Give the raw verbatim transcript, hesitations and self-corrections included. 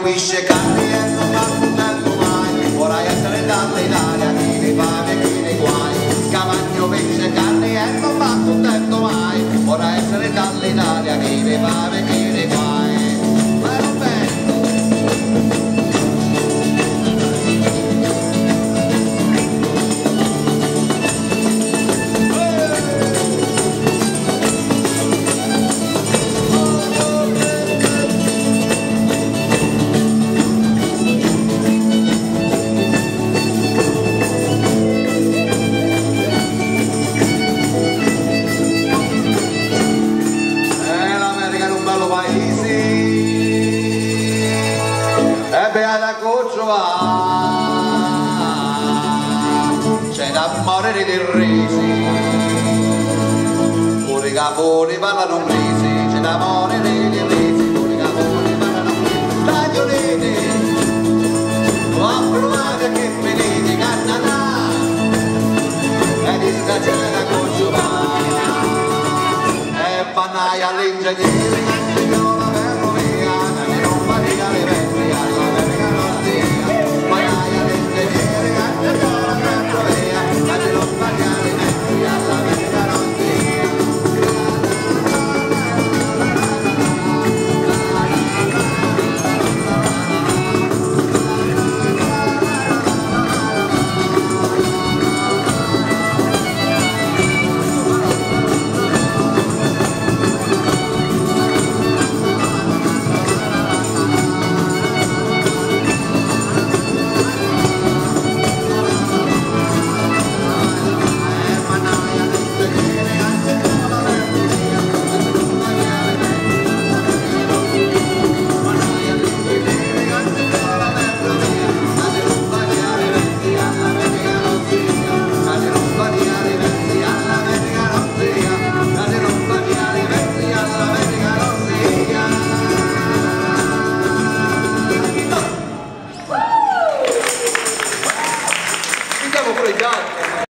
pisce carne e non va contento mai, vorrei essere dalle in aria, chi ne fame e chi ne guai. Cavagno pesce carne e non va contento mai, vorrei essere dalle in aria, chi ne fame e chi ne guai. Ma non vento. Beata Coccioa, c'è da morire di risi, pure i caponi parlano inglesi, c'è da morire di risi, pure i caponi parlano inglesi. Tagliolini, ho provato che venite Canada, e di sta c'è da Coccioa, e pannaia all'ingegnere.